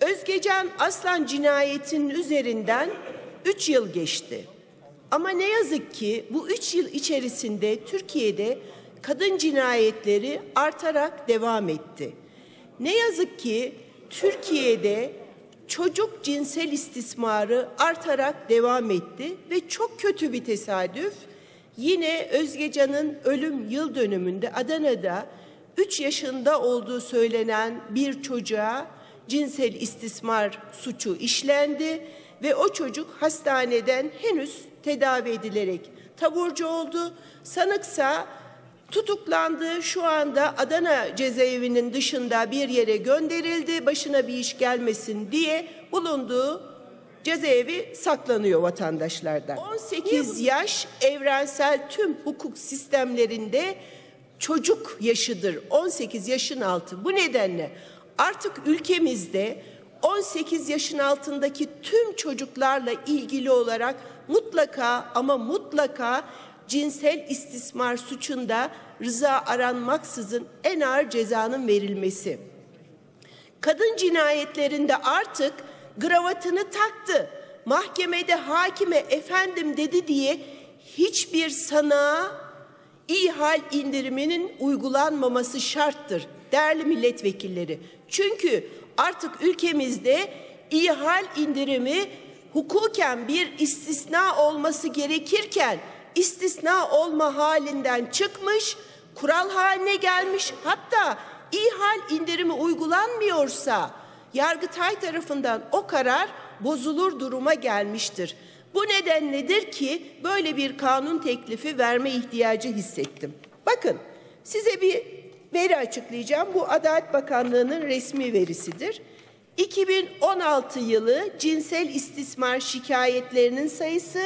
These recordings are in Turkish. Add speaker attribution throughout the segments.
Speaker 1: Özgecan Aslan cinayetinin üzerinden 3 yıl geçti. Ama ne yazık ki bu 3 yıl içerisinde Türkiye'de kadın cinayetleri artarak devam etti. Ne yazık ki Türkiye'de çocuk cinsel istismarı artarak devam etti ve çok kötü bir tesadüf. Yine Özgecan'ın ölüm yıl dönümünde Adana'da 3 yaşında olduğu söylenen bir çocuğa cinsel istismar suçu işlendi ve o çocuk hastaneden henüz tedavi edilerek taburcu oldu. Sanıksa tutuklandı. Şu anda Adana cezaevinin dışında bir yere gönderildi. Başına bir iş gelmesin diye bulunduğu cezaevi saklanıyor vatandaşlardan. 18 yaş evrensel tüm hukuk sistemlerinde çocuk yaşıdır. 18 yaşın altı. Bu nedenle artık ülkemizde 18 yaşın altındaki tüm çocuklarla ilgili olarak mutlaka ama mutlaka cinsel istismar suçunda rıza aranmaksızın en ağır cezanın verilmesi. Kadın cinayetlerinde artık kravatını taktı, mahkemede hakime efendim dedi diye hiçbir sanığa ihal indiriminin uygulanmaması şarttır değerli milletvekilleri. Çünkü artık ülkemizde ihal indirimi hukuken bir istisna olması gerekirken istisna olma halinden çıkmış, kural haline gelmiş. Hatta ihal indirimi uygulanmıyorsa Yargıtay tarafından o karar bozulur duruma gelmiştir. Bu nedenledir ki böyle bir kanun teklifi verme ihtiyacı hissettim. Bakın size bir veri açıklayacağım. Bu Adalet Bakanlığı'nın resmi verisidir. 2016 yılı cinsel istismar şikayetlerinin sayısı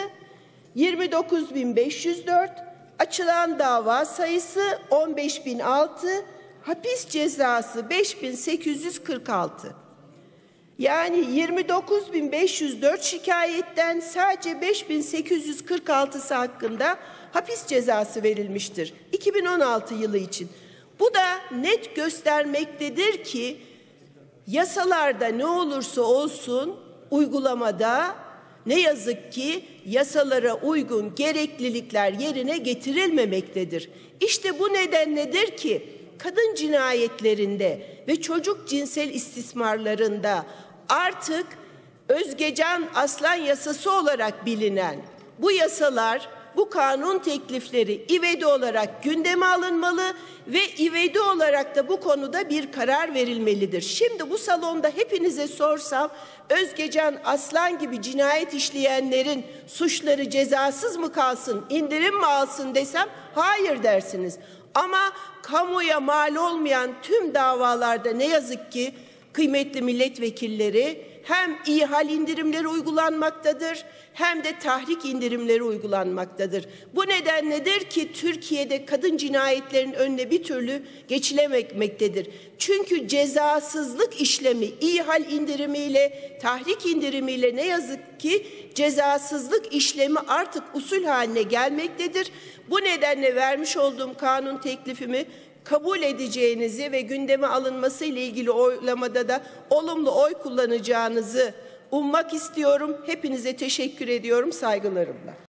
Speaker 1: 29.504, açılan dava sayısı 15.006, hapis cezası 5.846. Yani 29.504 şikayetten sadece 5.846'sı hakkında hapis cezası verilmiştir 2016 yılı için. Bu da net göstermektedir ki yasalarda ne olursa olsun uygulamada ne yazık ki yasalara uygun gereklilikler yerine getirilmemektedir. İşte bu nedenledir ki kadın cinayetlerinde ve çocuk cinsel istismarlarında artık Özgecan Aslan yasası olarak bilinen bu yasalar, bu kanun teklifleri ivedi olarak gündeme alınmalı ve ivedi olarak da bu konuda bir karar verilmelidir. Şimdi bu salonda hepinize sorsam Özgecan Aslan gibi cinayet işleyenlerin suçları cezasız mı kalsın, indirim mi alsın desem hayır dersiniz. Ama kamuya mal olmayan tüm davalarda ne yazık ki kıymetli milletvekilleri hem ihal indirimleri uygulanmaktadır hem de tahrik indirimleri uygulanmaktadır. Bu nedenledir ki Türkiye'de kadın cinayetlerinin önüne bir türlü geçilememektedir. Çünkü cezasızlık işlemi ihal indirimiyle, tahrik indirimiyle ne yazık ki cezasızlık işlemi artık usul haline gelmektedir. Bu nedenle vermiş olduğum kanun teklifimi kabul edeceğinizi ve gündeme alınması ile ilgili oylamada da olumlu oy kullanacağınızı ummak istiyorum. Hepinize teşekkür ediyorum saygılarımla.